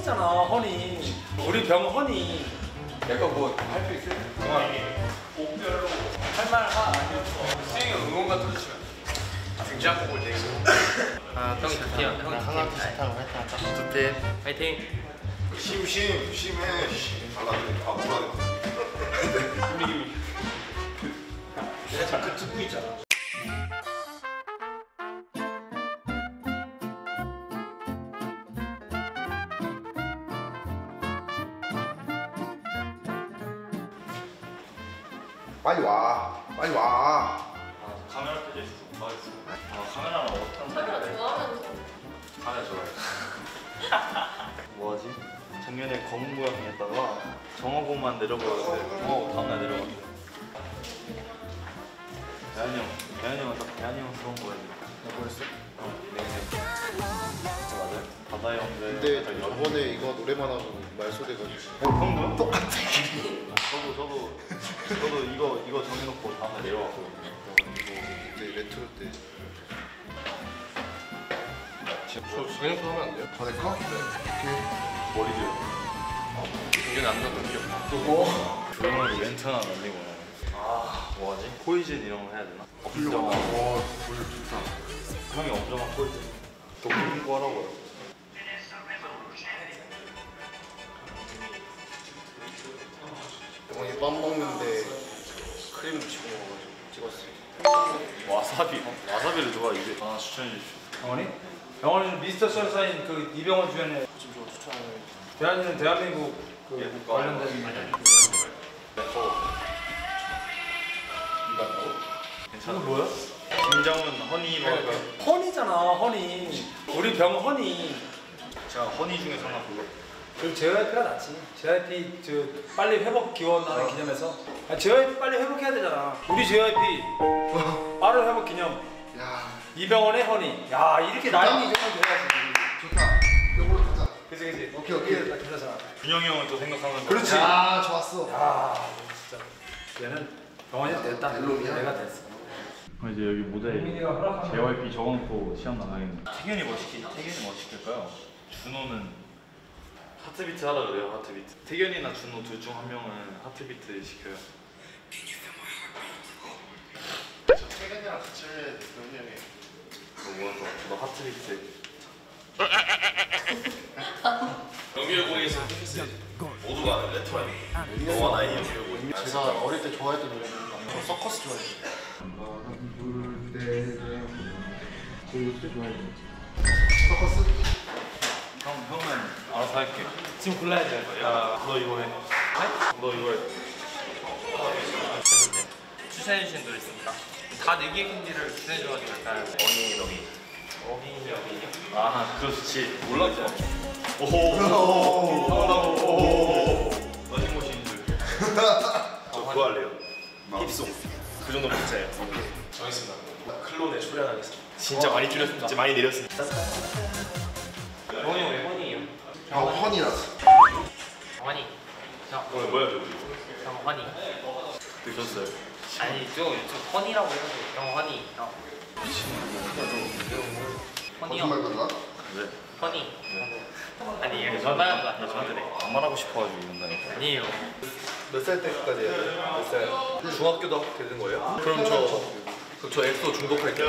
허니잖아, 허니. 우리 병 허니. 내가 뭐 할 수 있어요? 옥별로 할말 아니었어. 수영이 응원가 틀어주시면 등장곡을 내고 아, 형이 좋대요. 형이 하나 비슷한 거 화이팅 하자. 좋대. 화이팅. 심해. 달라져. 아, 뭐라 내가 잠깐 듣고 있잖아. 빨리 와. 카메라 켜져 있어서 못 하겠어. 카메라는 어떤 카메라 좋아하면서 카메라 좋아해. 뭐하지? 작년에 검은 고양이였다가 정어고만 내려버렸는데 정어고 다음날 내려갔어. 대한이 형은 딱 대한이 형스러운 거야. 나 보였어? 네. 맞아요. 바다의 형들. 근데 저번에 이거 노래만 하고 말소돼가지고 형도? 똑같아. 저도 이거 정해놓고 다음날 내려왔거든요. 그때 레트로 때 저녁도 하면 안 돼요? 전에 커? 머리들. 이게 남자도 귀엽다. 조용하게 멘트 하나 날리고. 아, 뭐하지? 포이즌 이런 거 해야 되나? 엄정한. 불 좋다. 형이 엄정한 포이즌. 도핑 거 하라고요. 형이 빵 먹는데 크림 묻히고 먹어가지고 찍었어요. 와사비. 와사비를 누가 이게 하나 추천해 주십시오. 병원이? 병원은 미스터 선샤인 그 이병헌 주연의 지금 저 추천하는 대한민국 그 예국가. 관련된 괜찮아. 이거 뭐야? 김정은 허니로 할까요? 허니잖아, 허니. 우리 병 허니. 제가 허니 중에서 하나 불러. 그럼 JYP가 낫지. JYP 저 빨리 회복 기원하는 기념에서. JYP 빨리 회복해야 되잖아. 우리 JYP 빠른 회복 기념. 야, 이병헌의 허니. 야, 이렇게 라인이 이 정도 돼야지. 좋다. 요걸로 가자. 그치. 오케이. 이게 딱 괜찮잖아. 준영이 형을 또 생각하는 거. 그렇지. 아, 좋았어. 야, 진짜. 얘는 병원이 됐다. 델로미야? 내가 됐어. 이제 여기 모델 민이가 허락하면 JYP 적어놓고 시험 나가겠네. 태균이 뭐 시킬까요? 준호는 하트비트 하라 그래요. 하트비트. 태균이나 준호 둘 중 한 명은 하트비트 시켜요. 최근이랑 같이 연이 형이 너 하트비트. 영일공에서 모두가 아는 레트로야. 너와 나의 영일공. 제가 어릴 때 좋아했던 노래는 저 서커스 좋아했어요. 서커스? 형은 알아서 할게. 지금 골라야 돼. 야, 너 이거 해. 너 이거 해. 추천해주신 노래 있습니까? 다 내기의 캔디를 추천해줘가지고 약간 어린이 아, 그거 좋지. 몰랐죠? 오호. 너진 곳인 줄. 저 그거 할래요. 힙송. 그 정도 괜찮아요. 정했습니다. 클론에 초래하겠습니다. 진짜 많이 줄였습니다. 진짜 많이 내렸습니다. 병원이 왜 허니예요? 형, 허니라서. 허니 오늘 뭐야 저기? 형 허니 드셨어요? 아니 저 허니라고 해가지고 형 허니 허니 형 거짓말 그러나? 네. 허니 아니 얘 저한테 전화한 거 아니야 저한테 반말하고 싶어가지고 이런다니까. 아니에요 몇 살 때까지 해야 돼요? 몇 살? 중학교도 되는 거예요? 그럼 저 엑소 중독할게요.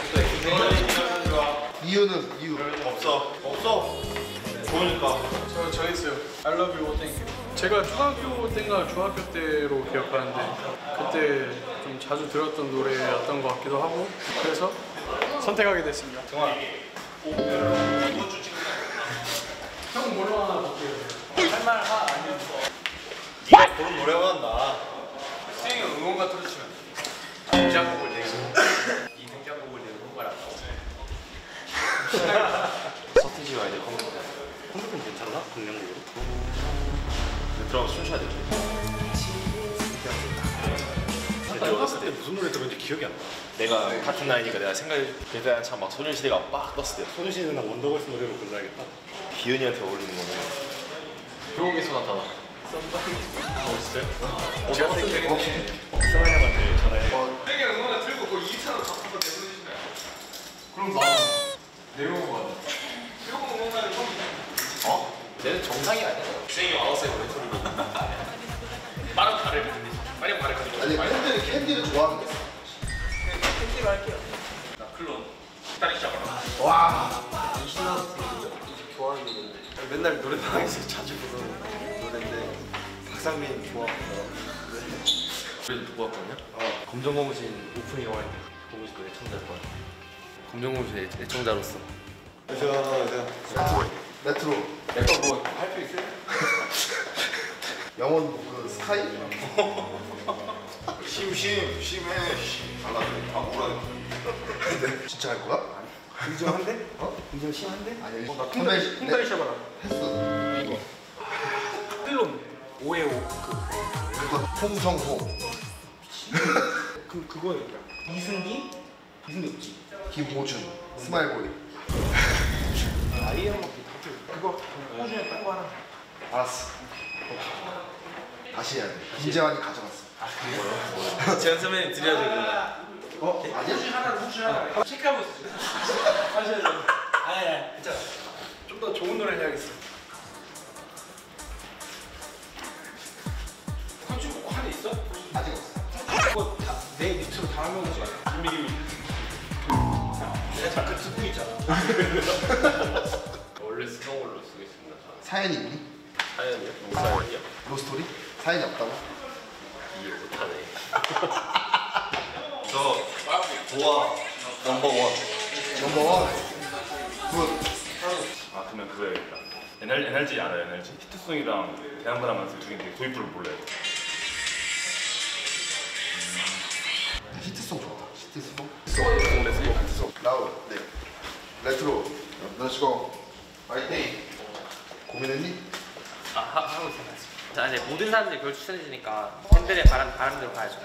이유. 없어. 좋으니까. 저 있어요. I love you, thank you. 제가 중학교 때인가 중학교 때로 기억하는데 그때 좀 자주 들었던 노래였던 것 같기도 하고 그래서 선택하게 됐습니다. 형 뭘로 하나 볼게요. 할말 아니었어. 네가 고른 노래가 나. 수영이 응원가 틀어주시면 등장곡을 내고. 이 등장곡을 내고 홍보하라고 서티지 와야 돼. 컴퓨터 괜찮나? 공룡으로? 들어가서 춤 춰야 돼. 어렸을 때 무슨 노래 들었는지 기억이 안 나. 내가 같은 나이니까 내가 생각해. 그때 참 막 소녀시대가 빡 떴을 때. 소녀시대나 원더걸스 노래로 골라야겠다. 기은이한테 어울리는 거네. 들어오겠어 나타나. 제가 생각해. 형한테 전화해. 수영이 응원가 들고 그 2차로 잡아서 내보내주시면 그럼 나 내려오고 가자. 수영 응원가는 형이 쟤는 정상이 아니야. 쌩이 와우스의 멘토리고. 빠른 발을 빨리 발을 가지고. 아니 팬들이 캔디를 좋아하는 게 있어. 캔디로 할게요. 나 클론. 딸이 시작하라. 와. 이신하우스 좋아하는 노래인데 맨날 노래방에서 자주 부르는 노래인데 박상민 좋아하고. 그래도 누구 왔거든요? 검정고무신 오프닝 영화에 고무신 애청자일 거야. 검정고무신 애청자로서. 레트로. 내가 뭐 할 수 있어요? 영원 그 스카이? 심해. 달라져. 아 뭐라. 진짜 할 거야? 인정한데? 인정 심한데? 아니 나 선배 핑가리 셔봐라. 했어. 이거. 필론 5에 5. 그거 홍성호. 그거니까. 이승기? 이승기 없지. 김호준. 스마일보이. 아이엠 그거 호준이 딴거 하나. 알았어. 다시 해야 돼. 김재환이 가져갔어. 재현 선배님 드려야 되고. 아니야? 체크하고 있어. 하셔야죠. 아니, 괜찮아. 좀 더 좋은 노래 해야겠어. 컨츄 하나 있어? 아직 없어. 그거 내 밑으로 다 하면 오지. 김미김이. 내가 잠깐 듣고 있잖아. 원래 스노우볼로 쓰겠습니다. 사연이 있니? 사연이요? 사연이요? 로스토리? 사연이 없다고? 이해 못하네. 저 보아 넘버원. 넘버원. 굿. 아 그러면 그거 해야겠다. NRG 알아요? NRG? 히트송이랑 대한바람한테 두 개인데 도입부를 몰라요. 히트송 좋다. 히트송. 히트송. 라우. 네. 레트로. 렛츠고. 파이팅. 고민했니? 하고 있어요. 자 이제 모든 사람들이 그걸 추천해주니까 팬들의 바람대로 가야죠.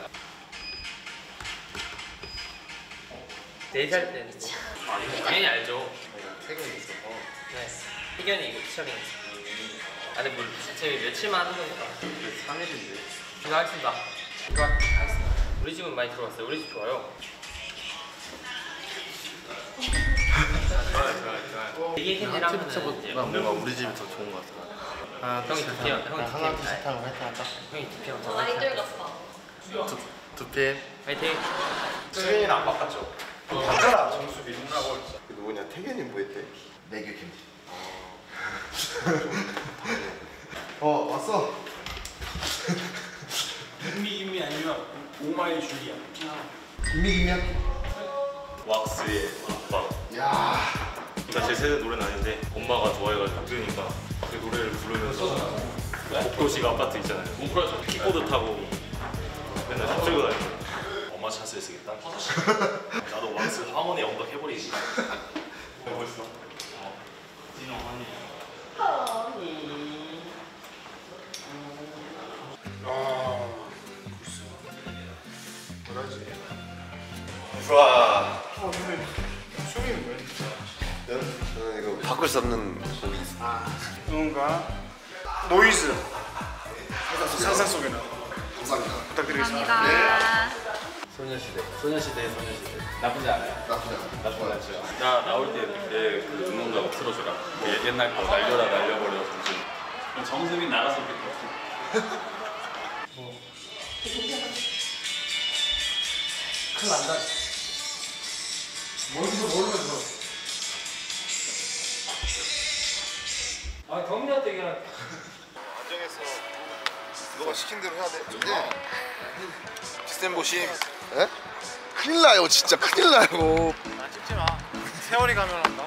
4살 때는 당연히 알죠. 태경이 있어. 네. 희견이 이거 피처링. 아니 뭐 제가 며칠만 하는 거니까. 3일인데. 이거 하겠습니다. 이거 하겠습니다. 우리 집은 많이 들어왔어요. 우리 집 좋아요. 좋아요. 이게 캔디를 하면은 이제 뭔가 우리 집이 더 좋은 것 같아. 형이 두피형, 형이 두피형 비슷한 거 할까? 형이 두피형 저 아이돌 같아. 두피. 화이팅! 수빈이는 안 바꿨죠? 바꿔라, 정수비. 누나고. 그 누구냐 태균이 뭐 했대? 내규 캔디. 왔어. 김미 아니면 오마이 줄리아. 김미김이야? 왁스의 아빠. 야. 나 제 세대 노래는 아닌데 엄마가 좋아해가지고 들으니까 그 노래를 부르면서 복도식 아파트 있잖아요. 뭉클하죠. 킥보드 타고 맨날 탑들고 다니고 엄마 찬스를 쓰겠다. 나도 왁스 황혼의 영덕 해버리지. 멋있어. 좋아. 쇼미는 뭐야? 저는 이거 바꿀 수 없는 곡이 있어. 누군가 노이즈 상상 속에 나 감사합니다. 부탁드리겠습니다. 감사합니다. 소녀시대. 나쁘지 않아요. 나쁘지 않아. 나쁘지 않죠. 나 나올 때내그 눈동자 틀어줘라. 옛날 거 날려버려. 정수빈 나가서 좋겠다. 큰일 난다. 멀리서 모르면서. 아, 경민이한테 얘기하라. 너가 시킨 대로 해야 돼. 근데 디스템 보심. 에? 큰일 나요, 진짜 큰일 나요. 찍지 마. 세월이 가면 한다.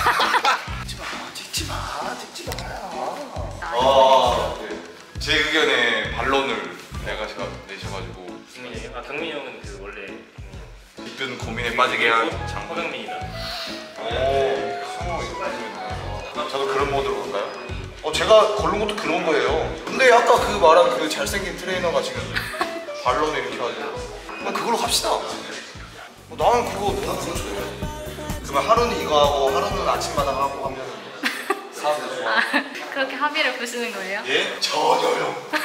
찍지 마요. 제 의견에 반론을 내셔가지고 경민이 형? 아 경민이 형은 그 원래 이쁜 고민에 빠지게 한 장군. 허경민이다. 저도 그런 모드로 갈까요? 제가 고른 것도 그런 거예요. 근데 아까 그 말한 그 잘생긴 트레이너가 지금 반론을 이렇게 하죠. 그걸로 갑시다. 나는 그거 너무 좋죠. 그러면 하루는 이거 하고 하루는 아침마당 하고 하면 사람들 좋아. 아, 그렇게 합의를 보시는 거예요? 예? 전혀요.